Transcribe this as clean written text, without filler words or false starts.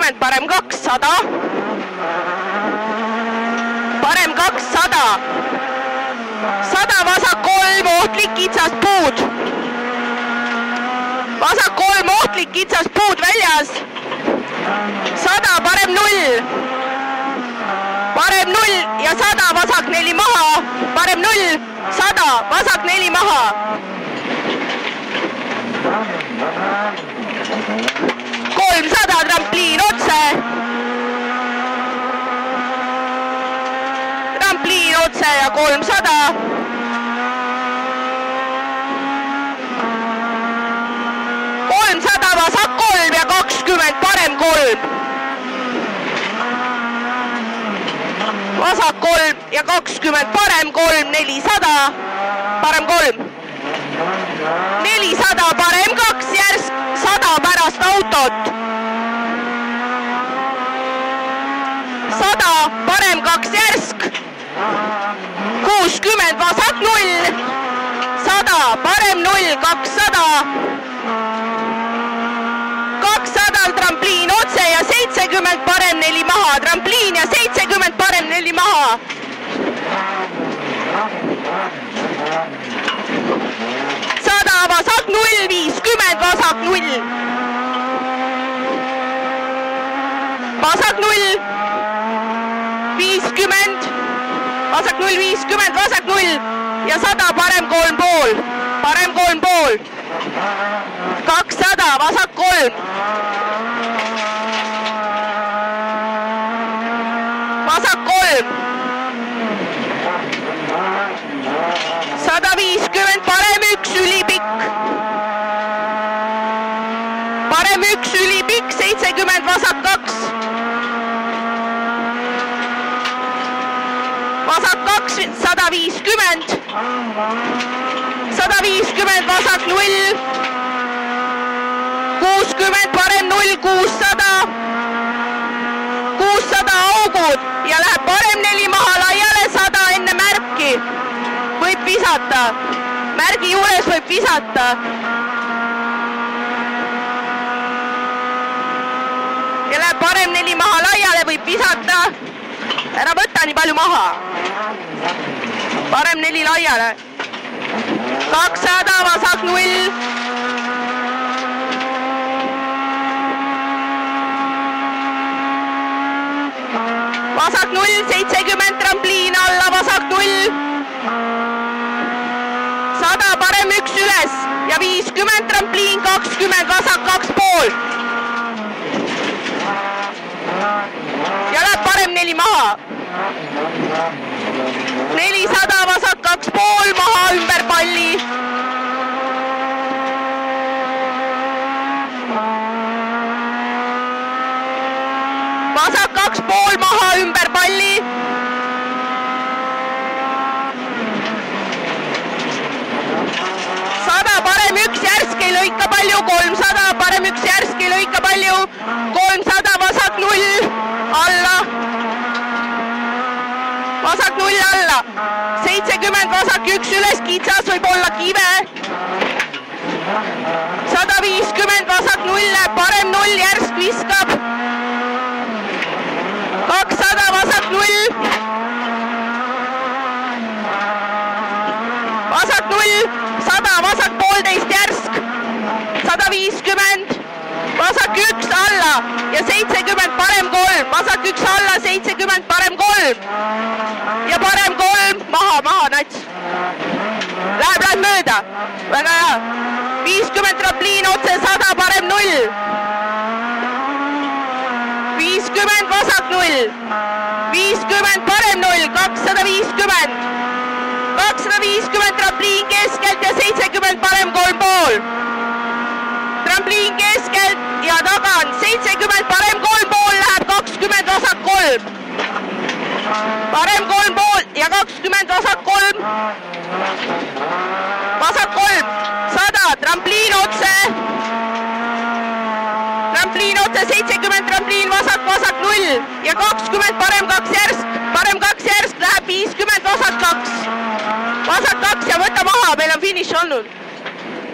50, parem 2, 100. Parem 2, 100. 100, vasak 3, ohtlik kitsas puud. Vasak 3, ohtlik kitsas puud väljas. 100, parem 0. Parem 0 ja 100, vasak 4 maha. Parem 0, 100, vasak 4 maha. 300, trampliin otse. Trampliin otse ja 300. 300, vasak 3 ja 20, parem 3. Vasak 3 ja 20, parem 3, 400. Parem 3. 400, parem 2, järsk 100 pärast autot. 100, parem 2, järsk 60, vasak 0. 100, parem 0, 200. 200, trampliin otse ja 70, parem 4 maha. Trampliin ja 70, parem 4 maha. 100, vasak 0, 50, vasak 0. Vasak 0, 50, vasak 0, 50, vasak 0 ja 100, parem 3,5. Parem 3,5. 200, vasak 3. Vasak 3. 150, parem 1, ülipikk. Parem 1, ülipikk, 70, vasak 2. Vasak 2, 150. 150, vasak 0. 60, parem 0, 600. 600 augud ja läheb parem 4 maha laiale, 100 enne märki. Võib visata. Märgi juures võib visata. Ja läheb parem 4 maha laiale, võib visata. Ära võtta nii palju maha. Parem 4 laiale. 200, vasak 0. Vasak 0, 70, trampliin alla, vasak 0. 100, parem 1 üles ja 50, trampliin 20, vasak 2,5. Ja läheb parem 4 maha. 400, vasak 2,5, maha ümber palli. Vasak 2,5, maha ümber palli. 100, parem 1, järsk ei lõika palju. 300, parem 1, järsk ei lõika palju. 300, vasak 0, alla. Vasak 0 alla. 70, vasak 1 üles, kitsas võib olla kive. 150, vasak 0 läheb, parem 0, järsk viskab. 200, vasak 0. Vasak 0, 100, vasak 1,5 järsk. 150, vasak 1 alla ja 70, parem 3. Vasak 1 alla, 70, parem 3. Ja parem 3, maha, nats. Läheb mööda. Väga hea. 50, trampliin otse, 100, parem 0. 50, vasak 0. 50, parem 0. 250. 250, trampliin keskelt ja 70, parem 3,5. Trampliin keskelt ja tagant. 70, parem 3,5 läheb, 20, vasak 3. Parem 3,5 ja 20, vasak 3. Vasak 3, 100, trampliin otse. Trampliin otse, 70, trampliin vasak, vasak 0 ja 20, parem 2 järsk. Parem 2 järsk läheb 50, vasak 2. Vasak 2 ja võta maha, meil on finiš olnud.